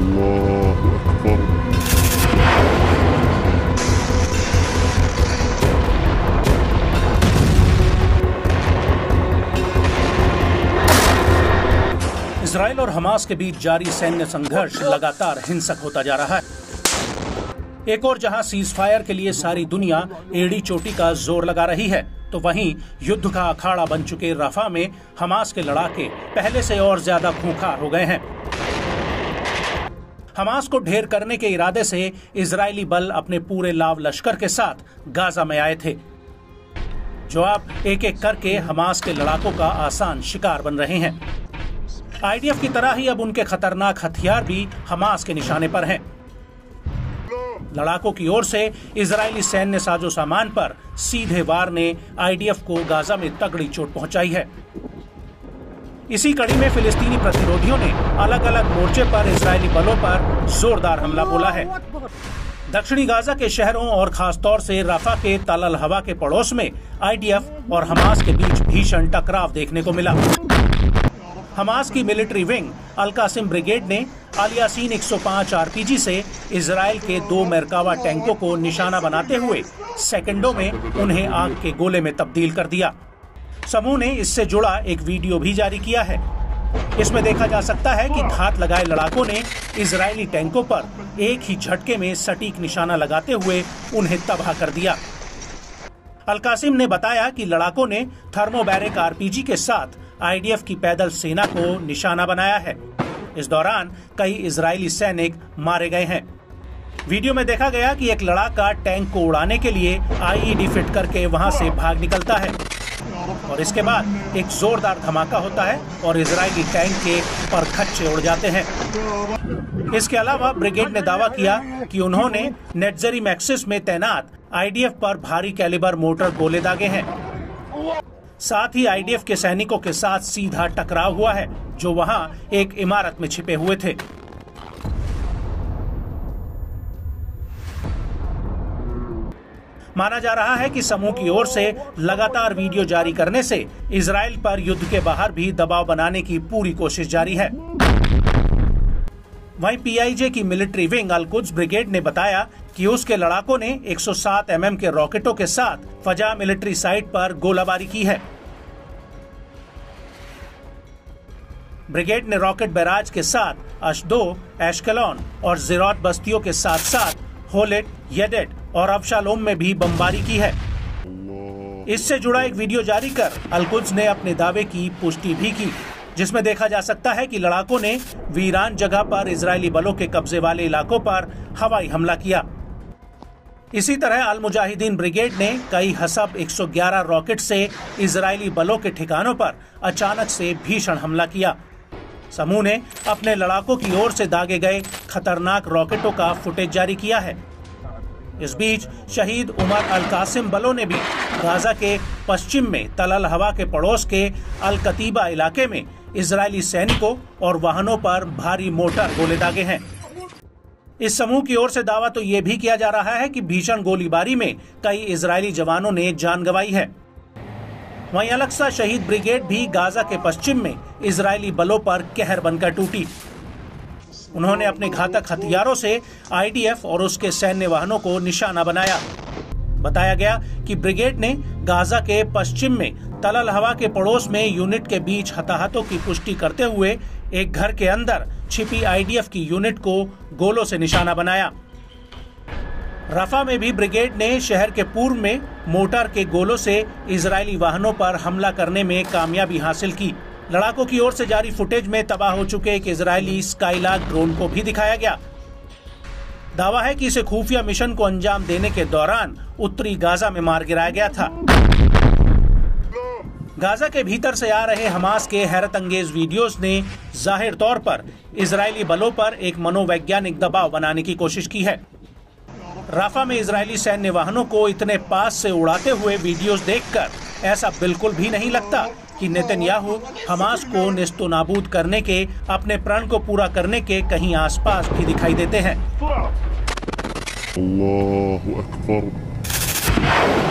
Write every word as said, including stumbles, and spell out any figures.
अल्लाहु अकबर। इजराइल और हमास के बीच जारी सैन्य संघर्ष लगातार हिंसक होता जा रहा है। एक और जहां सीज फायर के लिए सारी दुनिया एड़ी चोटी का जोर लगा रही है, तो वहीं युद्ध का अखाड़ा बन चुके रफा में हमास के लड़ाके पहले से और ज्यादा खूंखार हो गए हैं। हमास को ढेर करने के इरादे से इजरायली बल अपने पूरे लाव लश्कर के साथ गाजा में आए थे, जो अब एक एक करके हमास के लड़ाकों का आसान शिकार बन रहे हैं। आईडीएफ की तरह ही अब उनके खतरनाक हथियार भी हमास के निशाने पर हैं। लड़ाकों की ओर से इजरायली सैन्य साजो सामान पर सीधे वार ने आईडीएफ को गाजा में तगड़ी चोट पहुंचाई है। इसी कड़ी में फिलिस्तीनी प्रतिरोधियों ने अलग अलग मोर्चे पर इजरायली बलों पर जोरदार हमला बोला है। दक्षिणी गाजा के शहरों और खासतौर से रफा के तल अल हवा के पड़ोस में आईडीएफ और हमास के बीच भीषण टकराव देखने को मिला। हमास की military wing al Qassam brigade ने अल यासीन एक सौ पाँच आरपीजी से इजराइल के दो मेरकावा टैंकों को निशाना बनाते हुए सेकंडों में उन्हें आग के गोले में तब्दील कर दिया। समूह ने इससे जुड़ा एक वीडियो भी जारी किया है। इसमें देखा जा सकता है कि घात लगाए लड़ाकों ने इजरायली टैंकों पर एक ही झटके में सटीक निशाना लगाते हुए उन्हें तबाह कर दिया। अल कासिम ने बताया कि लड़ाकों ने थर्मोबैरिक आरपीजी के साथ आईडीएफ की पैदल सेना को निशाना बनाया है। इस दौरान कई इजरायली सैनिक मारे गए हैं। वीडियो में देखा गया कि एक लड़ाका टैंक को उड़ाने के लिए आईईडी फिट करके वहां से भाग निकलता है और इसके बाद एक जोरदार धमाका होता है और इजरायली टैंक के परखच्चे उड़ जाते हैं। इसके अलावा ब्रिगेड ने दावा किया कि उन्होंने नेटजरी मैक्सिस में तैनात आईडीएफ पर भारी कैलिबर मोटर गोले दागे हैं। साथ ही आईडीएफ के सैनिकों के साथ सीधा टकराव हुआ है, जो वहां एक इमारत में छिपे हुए थे। माना जा रहा है कि समूह की ओर से लगातार वीडियो जारी करने से इजराइल पर युद्ध के बाहर भी दबाव बनाने की पूरी कोशिश जारी है। वहीं पीआईजे की military wing al Quds brigade ने बताया कि उसके लड़ाकों ने एक सौ सात एम एम के रॉकेटों के साथ फजा मिलिट्री साइट पर गोलाबारी की है। ब्रिगेड ने रॉकेट बैराज के साथ अशदो, एशकेलॉन और ज़ेरोत बस्तियों के साथ साथ होलेट, येडेट और अबशालोम में भी बमबारी की है। इससे जुड़ा एक वीडियो जारी कर अल कुद्स ने अपने दावे की पुष्टि भी की, जिसमें देखा जा सकता है कि लड़ाकों ने वीरान जगह पर इजरायली बलों के कब्जे वाले इलाकों पर हवाई हमला किया। इसी तरह अल मुजाहिदीन ब्रिगेड ने कई हसब एक सौ ग्यारह रॉकेट से इजरायली बलों के ठिकानों पर अचानक से भीषण हमला किया। समूह ने अपने लड़ाकों की ओर से दागे गए खतरनाक रॉकेटों का फुटेज जारी किया है। इस बीच शहीद उमर अल कासिम बलों ने भी गाजा के पश्चिम में तल अल हवा के पड़ोस के अल कतीबा इलाके में इजरायली सैनिकों और वाहनों पर भारी मोटर गोले दागे हैं। इस समूह की ओर से दावा तो ये भी किया जा रहा है कि भीषण गोलीबारी में कई इजरायली जवानों ने जान गंवाई है। वहीं अलक्सा शहीद ब्रिगेड भी गाजा के पश्चिम में इजरायली बलों पर कहर बनकर टूटी। उन्होंने अपने घातक हथियारों से आईडीएफ और उसके सैन्य वाहनों को निशाना बनाया। बताया गया कि ब्रिगेड ने गाजा के पश्चिम में तल अल हवा के पड़ोस में यूनिट के बीच हताहतों की पुष्टि करते हुए एक घर के अंदर छिपी आईडीएफ की यूनिट को गोलों से निशाना बनाया। रफा में भी ब्रिगेड ने शहर के पूर्व में मोटर के गोलों से इजरायली वाहनों पर हमला करने में कामयाबी हासिल की। लड़ाकों की ओर से जारी फुटेज में तबाह हो चुके एक इजरायली स्काईलार्क ड्रोन को भी दिखाया गया। दावा है कि इसे खुफिया मिशन को अंजाम देने के दौरान उत्तरी गाजा में मार गिराया गया था। गाजा के भीतर से आ रहे हमास के हैरत अंगेज वीडियोस ने जाहिर तौर पर इजरायली बलों पर एक मनोवैज्ञानिक दबाव बनाने की कोशिश की है। राफा में इजरायली सैन्य वाहनों को इतने पास से उड़ाते हुए वीडियोस देखकर ऐसा बिल्कुल भी नहीं लगता कि नेतन्याहू हमास को नेस्तो नाबूद करने के, अपने प्रण को पूरा करने के कहीं आसपास भी दिखाई देते हैं। अल्लाहु अकबर।